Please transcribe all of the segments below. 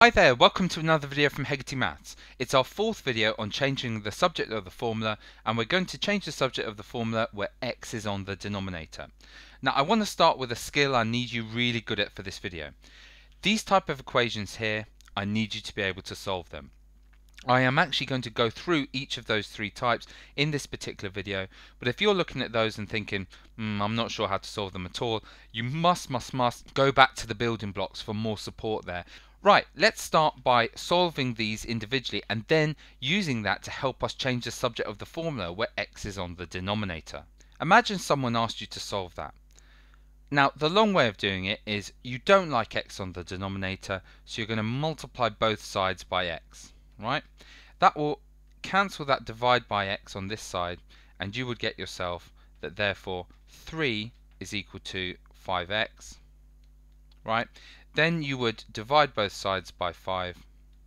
Hi there, welcome to another video from Hegarty Maths. It's our fourth video on changing the subject of the formula, and we're going to change the subject of the formula where x is on the denominator. Now I want to start with a skill I need you really good at for this video. These type of equations here, I need you to be able to solve them. I am actually going to go through each of those three types in this particular video, but if you're looking at those and thinking, I'm not sure how to solve them at all, you must go back to the building blocks for more support there. Right, let's start by solving these individually and then using that to help us change the subject of the formula where x is on the denominator. Imagine someone asked you to solve that. Now the long way of doing it is you don't like x on the denominator, so you're going to multiply both sides by x. Right? That will cancel that divide by x on this side, and you would get yourself that therefore 3 is equal to 5x. Right? Then you would divide both sides by 5,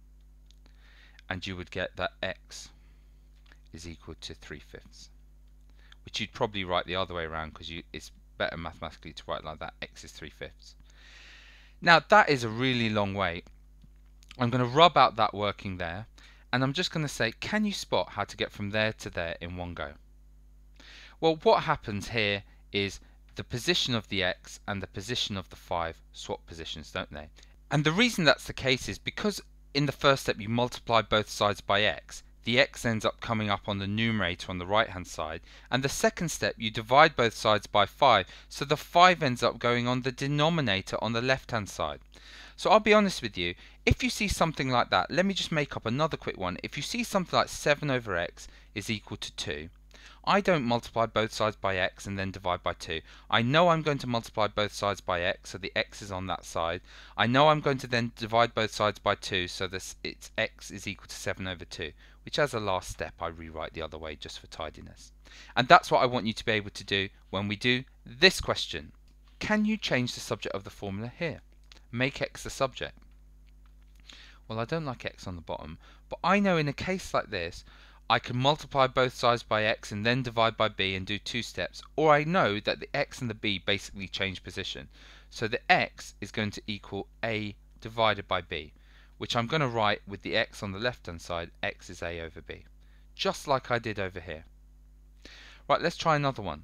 and you would get that x is equal to 3/5, which you'd probably write the other way around because it's better mathematically to write like that, x is 3/5. Now that is a really long way. I'm going to rub out that working there, and I'm just going to say, can you spot how to get from there to there in one go? Well, what happens here is the position of the x and the position of the 5 swap positions, don't they? And the reason that's the case is because in the first step you multiply both sides by x, the x ends up coming up on the numerator on the right hand side, and the second step you divide both sides by 5, so the 5 ends up going on the denominator on the left hand side. So I'll be honest with you, if you see something like that, let me just make up another quick one. If you see something like 7 over x is equal to 2, I don't multiply both sides by x and then divide by 2. I know I'm going to multiply both sides by x, so the x is on that side. I know I'm going to then divide both sides by 2, so it's x is equal to 7 over 2, which as a last step I rewrite the other way just for tidiness. And that's what I want you to be able to do when we do this question. Can you change the subject of the formula here? Make x the subject. Well, I don't like x on the bottom, but I know in a case like this I can multiply both sides by x and then divide by b and do 2 steps, or I know that the x and the b basically change position. So the x is going to equal a divided by b, which I'm going to write with the x on the left hand side, x is a over b, just like I did over here. Right, let's try another one.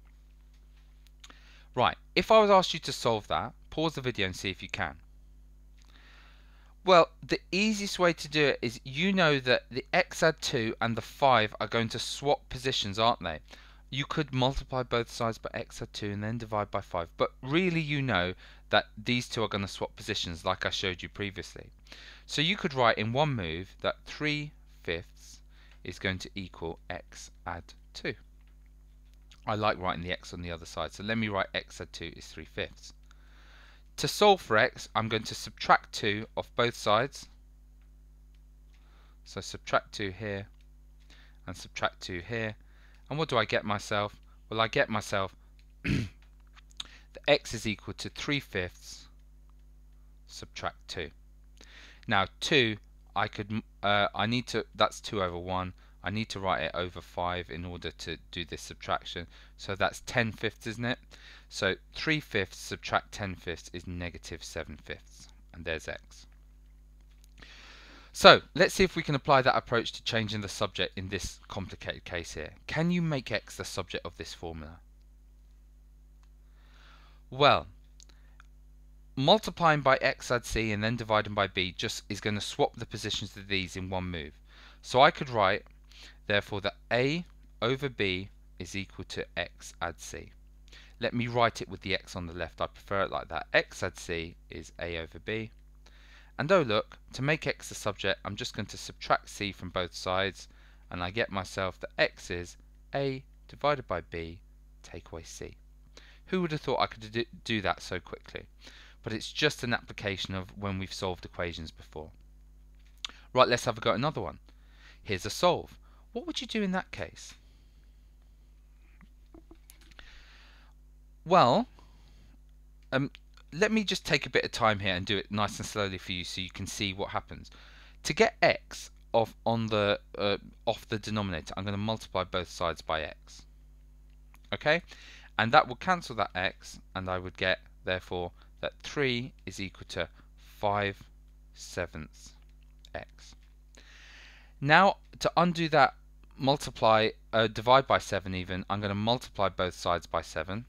Right, if I was asked you to solve that, pause the video and see if you can. Well, the easiest way to do it is you know that the x add 2 and the 5 are going to swap positions, aren't they? You could multiply both sides by x add 2 and then divide by 5, but really you know that these two are going to swap positions like I showed you previously. So you could write in one move that 3/5 is going to equal x add 2. I like writing the x on the other side, so let me write x add 2 is 3/5. To solve for x, I'm going to subtract 2 off both sides. So subtract 2 here and subtract 2 here. And what do I get myself? Well, I get myself that x is equal to 3/5 subtract 2. Now 2, that's 2 over 1. I need to write it over 5 in order to do this subtraction. So that's 10/5, isn't it? So 3/5 subtract 10/5 is negative 7/5. And there's x. So let's see if we can apply that approach to changing the subject in this complicated case here. Can you make x the subject of this formula? Well, multiplying by x add c and then dividing by b just is going to swap the positions of these in one move. So I could write therefore that a over b is equal to x add c. Let me write it with the x on the left. I prefer it like that. X add c is a over b. And oh look, to make x the subject, I'm just going to subtract c from both sides, and I get myself that x is a divided by b, take away c. Who would have thought I could do that so quickly? But it's just an application of when we've solved equations before. Right, let's have a go at another one. Here's a solve. What would you do in that case? Well, let me just take a bit of time here and do it nice and slowly for you so you can see what happens. To get x off the denominator, I'm going to multiply both sides by x. Okay? And that will cancel that x, and I would get, therefore, that 3 is equal to 5/6 sevenths x. Now to undo that divide by 7 even, I'm going to multiply both sides by 7.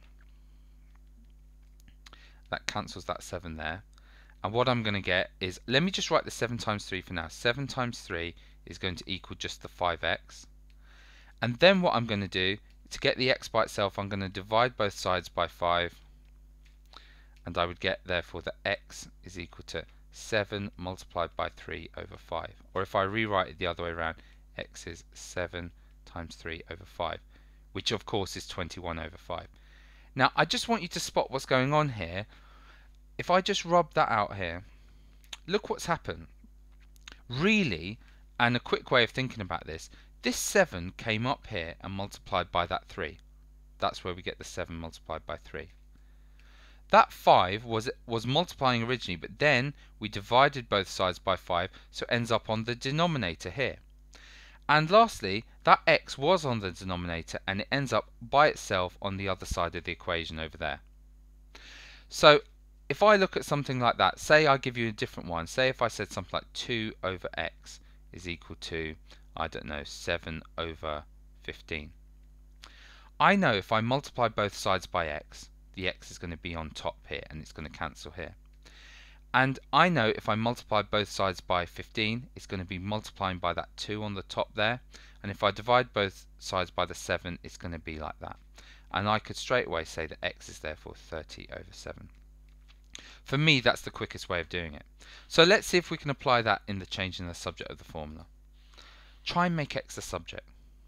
That cancels that 7 there. And what I'm going to get is, let me just write the 7 times 3 for now. 7 times 3 is going to equal just the 5x. And then what I'm going to do, to get the x by itself, I'm going to divide both sides by 5. And I would get, therefore, that x is equal to 7 multiplied by 3 over 5. Or if I rewrite it the other way around, x is 7 times 3 over 5, which of course is 21 over 5. Now I just want you to spot what's going on here. If I just rub that out here, look what's happened. Really, and a quick way of thinking about this 7 came up here and multiplied by that 3. That's where we get the 7 multiplied by 3. That 5 was multiplying originally, but then we divided both sides by 5, so it ends up on the denominator here. And lastly, that x was on the denominator and it ends up by itself on the other side of the equation over there. So if I look at something like that, say I give you a different one, say if I said something like 2 over x is equal to, I don't know, 7 over 15. I know if I multiply both sides by x, the x is going to be on top here and it's going to cancel here. And I know if I multiply both sides by 15, it's going to be multiplying by that 2 on the top there. And if I divide both sides by the 7, it's going to be like that. And I could straight away say that x is therefore 30 over 7. For me, that's the quickest way of doing it. So let's see if we can apply that in the changing the subject of the formula. Try and make x the subject.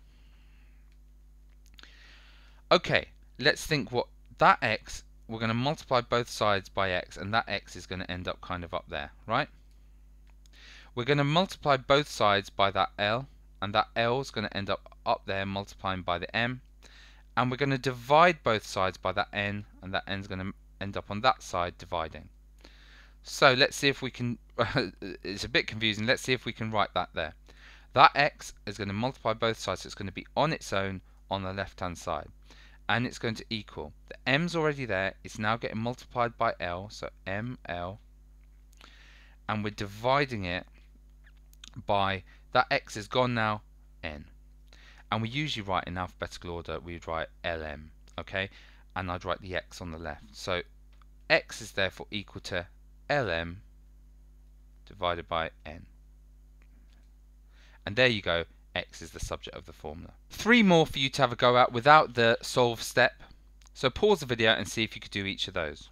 Okay, let's think what that x, we're going to multiply both sides by x, and that x is going to end up kind of up there, right? We're going to multiply both sides by that L, and that L is going to end up there multiplying by the M. And we're going to divide both sides by that N, and that N is going to end up on that side dividing. So let's see if we can, it's a bit confusing, let's see if we can write that there. That x is going to multiply both sides, so it's going to be on its own on the left hand side. And it's going to equal, the m's already there, it's now getting multiplied by L, so ml, and we're dividing it by, that x is gone now, n. And we usually write in alphabetical order, we'd write lm, okay, and I'd write the x on the left. So x is therefore equal to lm divided by n. And there you go, x is the subject of the formula. 3 more for you to have a go at without the solve step. So pause the video and see if you could do each of those.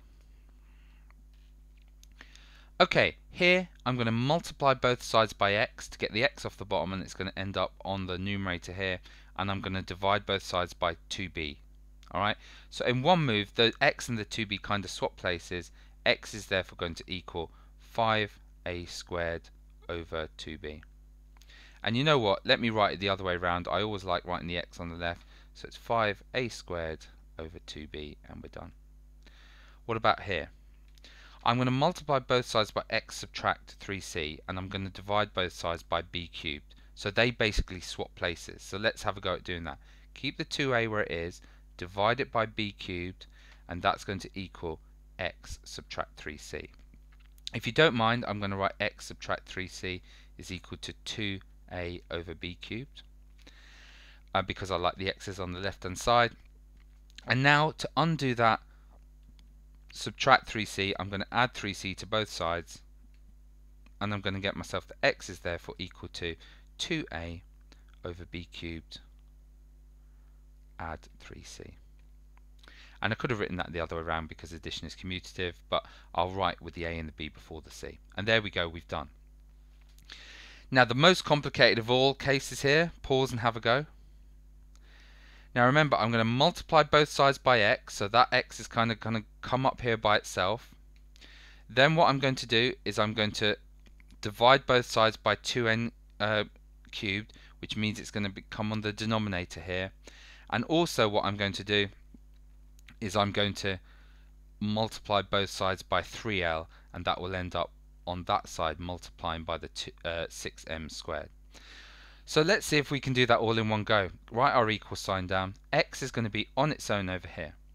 Okay, here I'm going to multiply both sides by x to get the x off the bottom, and it's going to end up on the numerator here, and I'm going to divide both sides by 2b. Alright, so in one move the x and the 2b kind of swap places. X is therefore going to equal 5a squared over 2b. And you know what, let me write it the other way around. I always like writing the x on the left, so it's 5a squared over 2b, and we're done. What about here? I'm going to multiply both sides by x subtract 3c, and I'm going to divide both sides by b cubed. So they basically swap places. So let's have a go at doing that. Keep the 2a where it is, divide it by b cubed, and that's going to equal x subtract 3c. If you don't mind, I'm going to write x subtract 3c is equal to 2a over b cubed, because I like the x's on the left hand side. And now to undo that, subtract 3c, I'm going to add 3c to both sides, and I'm going to get myself that x is therefore equal to 2a over b cubed add 3c. And I could have written that the other way around because addition is commutative, but I'll write with the a and the b before the c. And there we go, we've done. Now the most complicated of all cases here, pause and have a go. Now remember, I'm going to multiply both sides by x, so that x is kind of going to come up here by itself. Then what I'm going to do is I'm going to divide both sides by 2n cubed, which means it's going to come on the denominator here. And also what I'm going to do is I'm going to multiply both sides by 3l, and that will end up on that side multiplying by the 6m squared. So let's see if we can do that all in one go. Write our equal sign down. X is going to be on its own over here.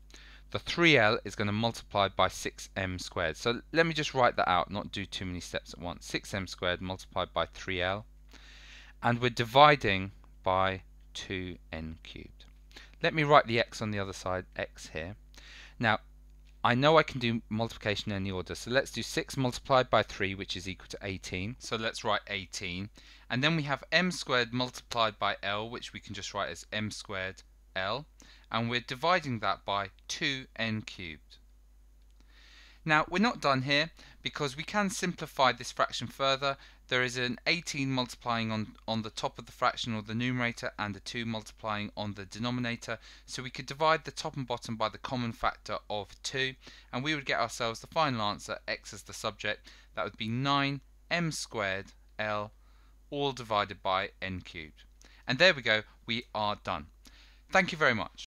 the 3l is going to multiply by 6m squared. So let me just write that out, not do too many steps at once. 6m squared multiplied by 3l, and we're dividing by 2n cubed. Let me write the x on the other side, x here. Now, I know I can do multiplication in any order, so let's do 6 multiplied by 3, which is equal to 18. So let's write 18. And then we have m squared multiplied by l, which we can just write as m squared l. And we're dividing that by 2n cubed. Now, we're not done here, because we can simplify this fraction further. There is an 18 multiplying on the top of the fraction or the numerator, and a 2 multiplying on the denominator. So we could divide the top and bottom by the common factor of 2, and we would get ourselves the final answer, x as the subject. That would be 9m squared l, all divided by n cubed. And there we go, we are done. Thank you very much.